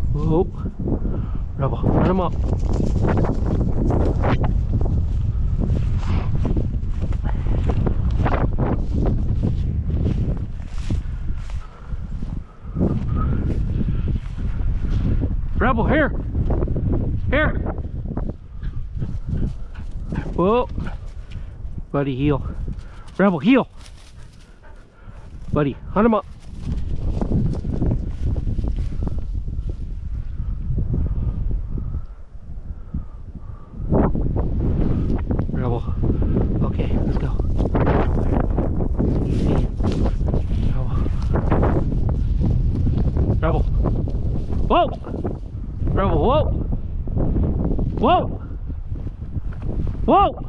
Whoa. Rebel, run him up. Rebel, here. Here. Whoa. Buddy, heel. Rebel, heel. Buddy, hunt him up. Rebel. Okay, let's go. Easy. Rebel. Rebel. Whoa! Rebel, whoa! Whoa! Whoa!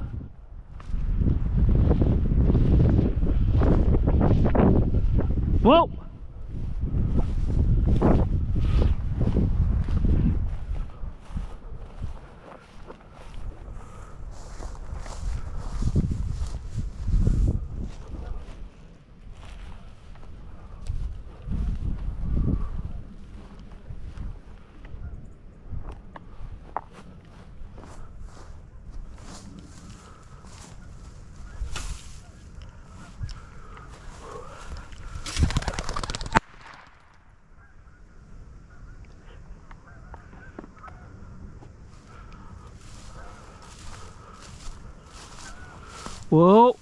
Whoa! Whoa.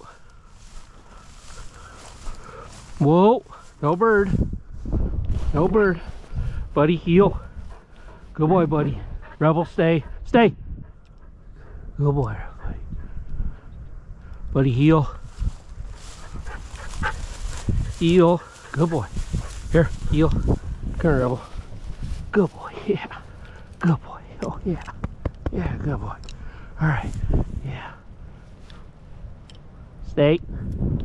Whoa. No bird. No bird. Buddy, heel. Good boy, buddy. Rebel, stay. Stay. Good boy, buddy. Buddy, heel. Heel. Good boy. Here, heel. Come here, Rebel. Good boy. Yeah. Good boy. Oh, yeah. Yeah, good boy. All right. Yeah. Stay.